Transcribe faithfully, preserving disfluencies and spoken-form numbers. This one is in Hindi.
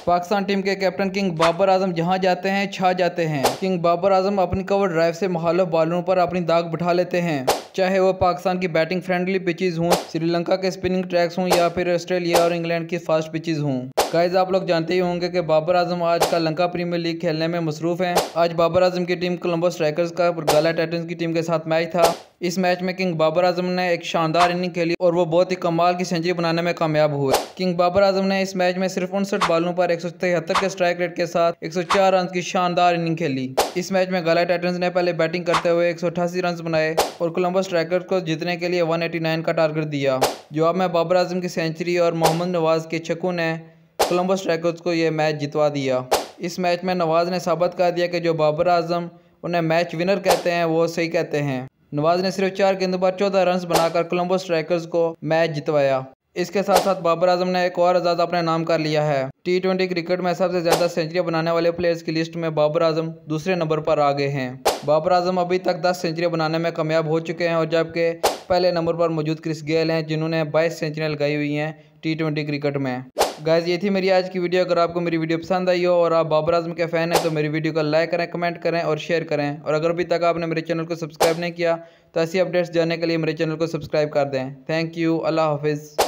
पाकिस्तान टीम के कैप्टन किंग बाबर आजम जहां जाते हैं छा जाते हैं। किंग बाबर आजम अपनी कवर ड्राइव से मुखालिफ बॉलरों पर अपनी दाग बिठा लेते हैं, चाहे वो पाकिस्तान की बैटिंग फ्रेंडली पिचेस हों, श्रीलंका के स्पिनिंग ट्रैक्स हों या फिर ऑस्ट्रेलिया और इंग्लैंड की फास्ट पिचेस हों। गाइस, आप लोग जानते ही होंगे कि बाबर आजम आज का लंका प्रीमियर लीग खेलने में मसरूफ़ हैं। आज बाबर आजम की टीम कोलंबो स्ट्राइकर्स का गाला टाइटंस की टीम के साथ मैच था। इस मैच में किंग बाबर आजम ने एक शानदार इनिंग खेली और वो बहुत ही कमाल की सेंचुरी बनाने में कामयाब हुए। किंग बाबर आजम ने इस मैच में सिर्फ उनसठ बॉलों पर एक सौ तिहत्तर के स्ट्राइक रेट के साथ एक सौ चार रन की शानदार इनिंग खेली। इस मैच में गाला टाइटंस ने पहले बैटिंग करते हुए एक सौ अठासी रन बनाए और कोलंबो स्ट्राइकर्स को जीतने के लिए एक सौ नवासी का टारगेट दिया। जवाब में बाबर आजम की सेंचुरी और मोहम्मद नवाज के छक्कों ने कोलंबो स्ट्राइकर्स को यह मैच जितवा दिया। इस मैच में नवाज ने साबित कर दिया कि जो बाबर आजम उन्हें मैच विनर कहते हैं वो सही कहते हैं। नवाज ने सिर्फ चार गेंदों पर चौदह रन बनाकर कोलंबो स्ट्राइकर्स को मैच जितवाया। इसके साथ साथ बाबर आजम ने एक और आज़ाद अपने नाम कर लिया है। टी ट्वेंटी क्रिकेट में सबसे ज़्यादा सेंचुरी बनाने वाले प्लेयर्स की लिस्ट में बाबर आजम दूसरे नंबर पर आ गए हैं। बाबर आजम अभी तक दस सेंचुरी बनाने में कामयाब हो चुके हैं और जबकि पहले नंबर पर मौजूद क्रिस गेल हैं जिन्होंने बाईस सेंचुरियाँ लगाई हुई हैं टी ट्वेंटी क्रिकेट में। गाइस, ये थी मेरी आज की वीडियो। अगर आपको मेरी वीडियो पसंद आई हो और आप बाबर आजम के फ़ैन हैं तो मेरी वीडियो को लाइक करें, कमेंट करें और शेयर करें। और अगर अभी तक आपने मेरे चैनल को सब्सक्राइब नहीं किया तो ऐसी अपडेट्स जानने के लिए मेरे चैनल को सब्सक्राइब कर दें। Thank you. अल्लाह हाफिज़।